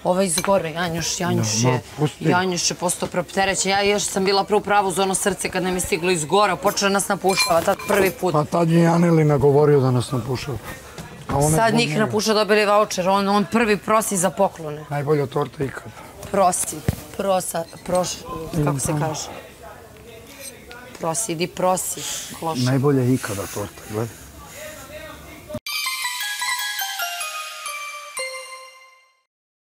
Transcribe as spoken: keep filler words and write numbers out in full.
Ovaj izgore, Janjuš, Janjuš je, Janjuš je postao preopterećen. Ja još sam bila prvo pravo za ono srce kad nam je stiglo izgore, počeo nas napušava, tad prvi put. Pa tad je Janeli nagovorio da nas napušava. Sad njih napuša, dobili voucher, on prvi prosi za poklone. Najbolja torta ikada. Prosi, prosa, proš, kako se kaže? Prosi, idi prosi, loša. Najbolja ikada torta, gledaj.